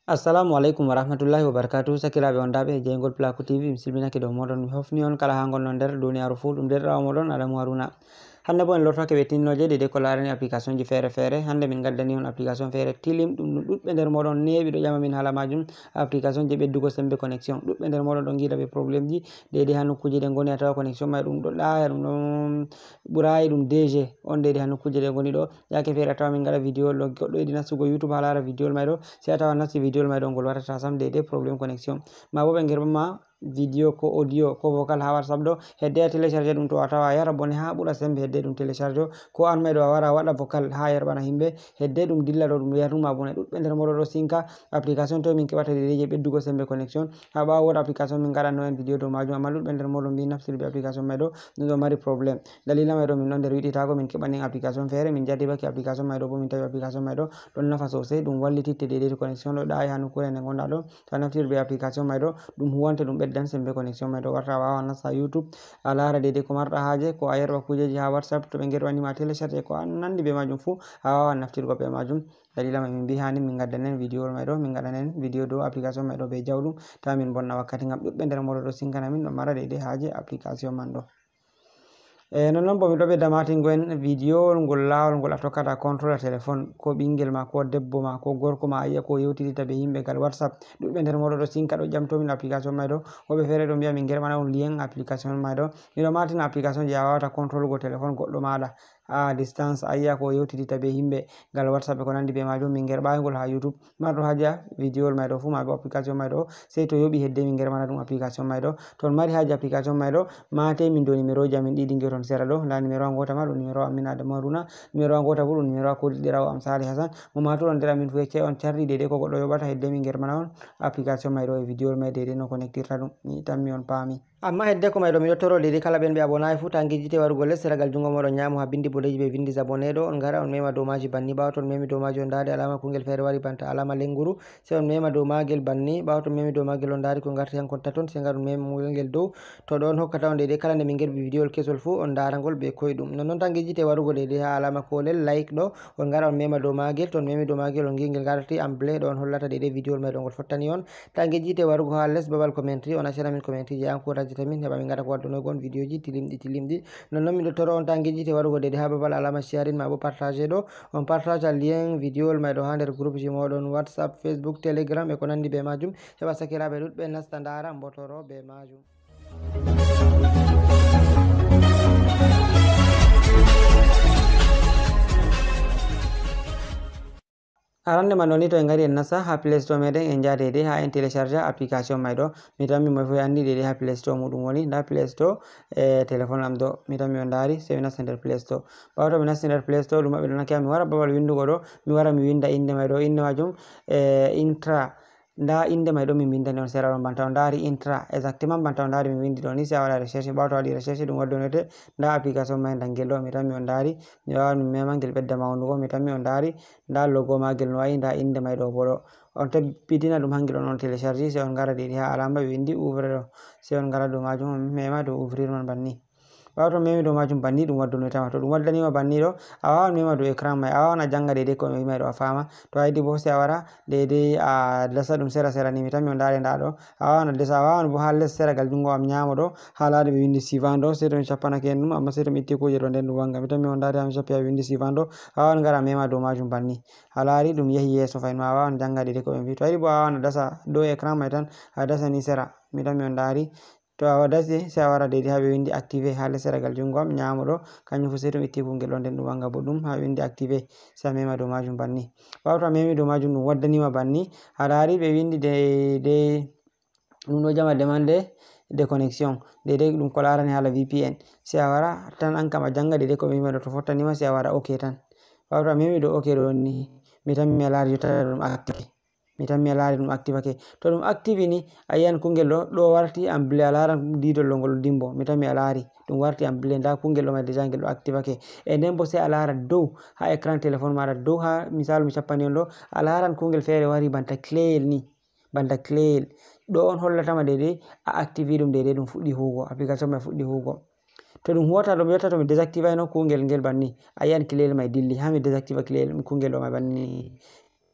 Assalamu alaikum warahmatullahi wabarakatuh. Sakiraɓe ondaɓe Jaygol Pulaku TV mi silminake dow moɗon mi hofni on kala ha gonnon nder duniyaru fu ɗum derɗirawo moɗon Adamu Haruna. Hande bo en lortake ɓe tinnoje dede ko larani application ji fere fere. Hande min gaddani on application fere tilim ɗum ɗuɗɓe nder moɗon neɓi ɗo ƴama min hala majum. Application je ɓeddugo sembe connexion ɗuɗɓe nder moɗon ɗon giida ɓe probléme ji dede ha nokkuje ɗe goni a tawa connexion mai ɗum ɗo ɗaya ɗum ɗon ɓurayi ɗum DG on dede ha nokkuje ɗe goni ɗo. Yake fere a tawa min gaɗa vidéo ɗo goɗɗo yiɗi nastugo YouTube ha lara vidéo mai ɗo sai a tawa nasti vidéo mai ɗo ngol waɗata sam dede probléme connexion ma bo ɓe gerɓama vidéo ko audio ko vocal ha WhatsApp ɗo hedde a télécharge ɗum to a tawa a yara bone ha ɓuura sembe hedde ɗum télécharge ko an mai ɗo a wara waɗa vocal ha yerɓana himɓe hedde ɗum dilla ɗo ɗum yarnuma bone ɗuɗɓe nder moɗo ɗo sinka application to min keɓata dede je ɓeddugo sembe connexion ha ɓawo woɗa application min gaɗanno en vidéo dow majum amma ɗuɗɓe nder moɗon mbi naftiri be application mai ɗo ɗum ɗo mari probléme dalila mai ɗo min ɗon nder wiɗitago min keɓani application fere min jarribaki application mai ɗo bo min tawi application mai ɗo ɗon nafa sosai ɗum wallititte dede to connexion ɗo ɗayi ha nokkure nde gonɗa ɗo to a naftiri be application mai ɗo ɗum huwante ɗum ɓeddan sembe connexion mai ɗo warta a wawan nasta YouTube a lara dede ko marɗa haaje ko a yerɓa kujeji ha WhatsApp to ɓe gerɓanima télécharge ko an nandi be majum fu a wawan naftirgo be majum. Dalila mai min mbi hani min gaddanen vidéo mai ɗo min gaɗanen vidéo dow application mai ɗo be jawɗum ta min bonna wakkati ngam ɗuɗɓe nder moɗo ɗo sinkana min ɗo mara dede haaje application man ɗo. Non bo mi ɗo ɓedda matingo en vidéo ngol lawol ngol a tokkata contrôle téléphone ko ɓingel ma ko debbo ma ko gorko ma a yiya ko yewtidita be yimɓe gal WhatsApp ɗuɗɓe nder moɗo ɗo sinka ɗo ƴamtomin application mai ɗo woɓɓe fere ɗo mbiya min gerɓana on lien application mai ɗo miɗo matina application je a wawata contrôle go téléphone goɗɗo maɗa a distance a yiya ko yewtidita be yimɓe gal WhatsApp ko nandi be majum min gerɓayi ngol ha YouTube marɗo haaja vidéo mai ɗo fu ma bo application mai ɗo sei to yoɓi hedde min gerɓana ɗum application mai ɗo to on mari haaji application mai ɗo mate min dow numéro ji amin ɗiɗi geton sera ɗo nda numéro a gota ma ɗum numéro amin Adamu Haruna numéro a gota bo ɗum numéro a koɗiɗirawo am Sali Hassan mo matoɗo nder amin fu yecce on cardi dede ko goɗɗo yoɓata hedde min gerɓana on application mai ɗo e vidéo mai dede no connectirta ɗum mi tammi on paami. Amma hedde ko mai ɗo miɗo toro dede kala ɓen ɓe abonayi fu tangi jite warugo les seragal jungo moɗon ñamo ha bindi bodeji ɓe vindi 𝑭𝑭𝑨𝑚𝑦𝑠 ɗo on gara on mema dow maji banni ɓawa to on memi dow maji on dari alama kungel fere wari banta alama lenguru sai on mema dow magel banni ɓawa to on memi dow magel on dari ko garti hankon taton sai gaɗon mema ngel dow to ɗo on hokkata on dede kala nde min gerɓi vidéo kesol fu on daragol be koyɗum nonnon tangi jite warugo dede ha alama kolel like ɗo on gara on mema dow magel to on memi dow magel on ngel garti amblé ɗo on hollata dede vidéo mai ɗo ngol fottani on tangi jite warugo ha les babal commentary on accana min commentary je encourage tamin heɓa min gaɗa ko waddunogon vidéo ji tilimɗi nonnon miɗo toro on tangi jite warugo dede ha babal alama sharing ma bo partage ɗo on partage lien vidéo mai ɗo ha nder groupe ji moɗon WhatsApp Facebook Telegram e ko nandi be majum heɓa sakiraɓe ɗuɗɓe nasta ndara mbotoro be majum. Arande man ɗoni to en gari en nasta ha Play Store meɗen en jaa dede ha en télécharge application mai ɗo mi tammi mo fu andi dede ha Play Store muɗum woni nda Play Store e téléphone am ɗo mi tammi on dari sei mi nasta nder Play Store ɓawa to mi nasti nder Play Store ɗum maɓɓe ɗo nakki mi wara babal windugo ɗo mi wara mi winda inde mai ɗo inde majum intra nda inde mai ɗo min windani on sera ɗon banta on dari intra exactement banta on dari mi windi ɗo ni sai a waɗa recherche ɓawa to waɗi recherche ɗum waddonote nda application mai dangel ɗo mi tammi on dari mi wawan mi mema ngel ɓedda mawnugo mi tammi on dari nda logo magel no wayi nda inde mai ɗo bo ɗo on tabbitina ɗum hangel on télécharge sai on gara dede ha alama ɓe windi ouvre ɗo sai on gara dow majum on mema dow ouvrir man banni ɓawa to memi dow majum banni ɗum waddonotama to ɗum waddanima banni ɗo a wawan mema dow écran mai a wawan a janga dede ko wimai ɗo a fama to a yiɗi bo sai a wara dede a dasa ɗum sera sera ni mi tammi on dari nda ɗo a wawan a desa a wawan bo ha les seragal jungo am ñamo ɗo ha lade ɓe windi suivant ɗo sai to mi cappanake en ɗum amma sai to mi itti kuje ɗo nden ɗum wanga mi tammi on dari ha mi cappi ha windi suivant ɗo a wawan gara mema dow majum banni a lari ɗum yehi yeso fayin ma a wawan janga dede ko ɓe mbi to a yiɗi bo a wawan a dasa dow écran mai tan a dasa ni sera mi tammi on dari to a dasi sai a wara dede ha ɓe windi activé ha les seragal jungo am ñamo ɗo kanjum fu sai to mi itti kungel ɗo nden ɗum wanga bo ɗum ha windi activé sai a mema dow majum banni ɓawa to a memi dow majum ɗum waddanima banni a lari ɓe windi de ɗum ɗo jama demande de connexion dede ɗum ko larani hala VPN sai a wara tan an kam a janga dede ko ɓe wima ɗo to fottanima sai a wara ok tan ɓawa to a memi dow ok ɗo ni mi tammi a lari jottata ɗum activé mi tammi a lari ɗum activake to ɗum active ni a yiyan kungel ɗo warti amblé a laran didol ɗo ngol dimbo mi tammi a lari ɗum warti amblé nda kungel ɗo mai déjà ngel ɗo activake e nden bo sai a lara dow ha écran téléphone maɗa dow ha misalu mi cappani on ɗo a laran kungel fere wari banta cléyel ni banta cléyel ɗo on hollatama dede a activi ɗum dede ɗum fuɗɗi huwugo application mai fuɗɗi huwugo to ɗum huwata ɗo mi yotta to mi désactivay no kungel ngel banni a yiyan cléyel mai dilli ha mi désactiva cléyel kungel ɗo mai banni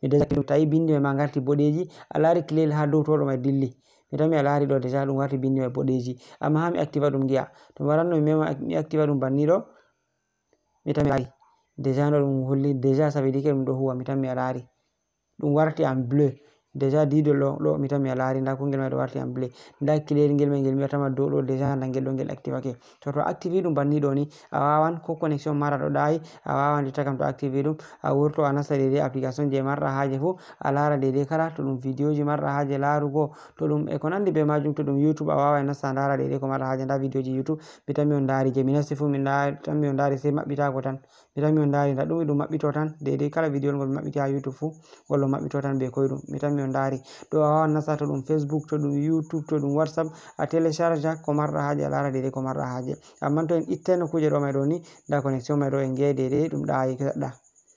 mi deja ɗum tawi bindi ma ngarti boɗeji a laari clel ha dow to ɗo mai dilli mi tan mi a laari ɗo deja ɗum warti bindi mai boɗeji amma ha mi activa ɗum giya to waranno mi activa ɗum banni ɗo mi tan mi laari deja no ɗum holli deja sabidike ɗum ɗo huwa mi tan mi a laari ɗum warti am bleu deja didol ɗo mi tan mi a laari nda kungel mai ɗo warti am bleu nda clel ngel mai ngel mi watama dow ɗo deja ndangel ɗo ngel activake to activi ɗum banni ɗo ni a wawan ko connexion mara ɗo ɗayi a wawan jotta kam to activi ɗum a wurto a nasta daidai application je marɗa haaje fu a lara daidai kala to ɗum video ji marɗa haaje larugo to ɗum e ko nandi be majum to ɗum YouTube a wawan nasta ndara daidai ko marɗa haaje nda video ji YouTube mi tan mi on dari je mi nasti fu mi tan mi on dari sai maɓɓitago tan mi tan mi on dari nda ɗum ɗum maɓɓito tan daidai kala video ngol maɓɓiti ha YouTube fu ngol maɓɓito tan be koyɗum mi tan mi on dari ɗo a wawan nasta to ɗum Facebook to ɗum YouTube to ɗum WhatsApp a télécharge ko marɗa haaje a lara daidai ko marɗa haaje amma to en itteno kuje ɗo mai ɗo ni nda connexion mai ɗo en geyi daidai ɗum ɗayi seɗɗa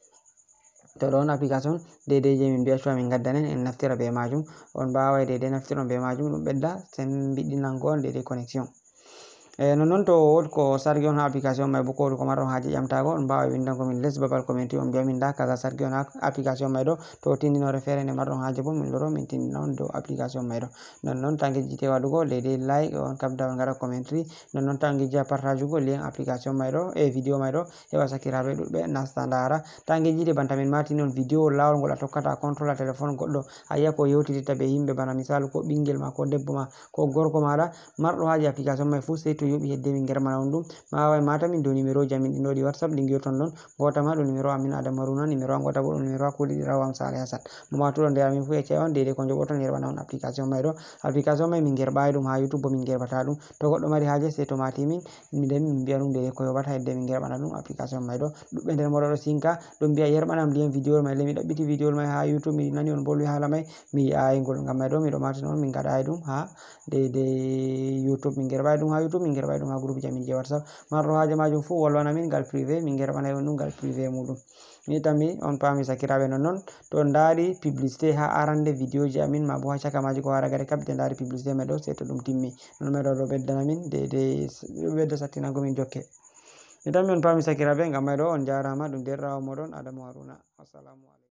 to ɗon application daidai je min mbiyata min gaddanen en naftira be majum on bawai daidai naftiron be majum ɗum ɓedda sembiɗinango on daidai connexion non to wodi ko sargi on ha application mai bo ko wodi ko marɗon haaje ƴamtago on mbawa windango min les babal commenti on mbiya min da kaza sargi on ha application mai ɗo to tindinore feere nde marɗon haaje bo min loro min tindina on dow application mai ɗo non to angejjite waɗugo daidai like on kabda on gaɗa commentary non to angejji a partagugo lien application mai ɗo e video mai ɗo heɓa sakiraɓe ɗuɗɓe nasta ndara to angejjite banta min matini on video lawol ngol a tokkata contrôle téléphone goɗɗo a yiya ko yewtititta be yimɓe bana misalu ko ɓingel ma ko debbo ma ko gorko maɗa marɗo haaje application mai fu sai to yoɓi hedde min germana on ɗum ma wawai mata min dow numéro ji amin ɗi ɗo ɗi WhatsApp ɗi giyoton ɗon gota ma ɗum numéro amin Adamu Haruna numéro an gota bo ɗum numéro hakkude 𝑰𝑵𝑺𝑻𝑨𝑏 Hasan mo matuɗo nder amin fu ecce on daidai ko joɓoton herɓana on application mai ɗo application mai min gerɓayi ɗum ha YouTube bo min gerɓata ɗum to goɗɗo mari haaje sai to mati min min mbiya ɗum daidai ko yoɓata hedde min gerɓana ɗum application mai ɗo ɗuɓɓe nder moɗo ɗo sinka ɗum mbiya yerɓanam lien video mai le mi ɗaɓɓiti video mai ha YouTube mi nani on bolwi hala mai mi yi'ayi ngol ngam mai ɗo miɗo matina on min gaɗayi ɗum ha daidai YouTube min gerɓayi ɗum ha YouTube min gerɓayi ɗum ha groupe ji amin je WhatsApp marɗo haaje majum fu wolwana min ngal privé min gerɓanay on ɗum ngal privé muɗum mi tammi on paami sakiraɓe non to on daari publicité ha arande vidéo ji amin ma bo ha caka maji ko wara gari kabde daari publicité mai ɗo sai to ɗum timmi non mai ɗo ɓeddana min daidai ɓedda sattinago min jokke mi tammi on paami sakiraɓe ngam mai ɗo on jarama ɗum derɗirawo moɗon Adamu Haruna. Assalamu alaikum.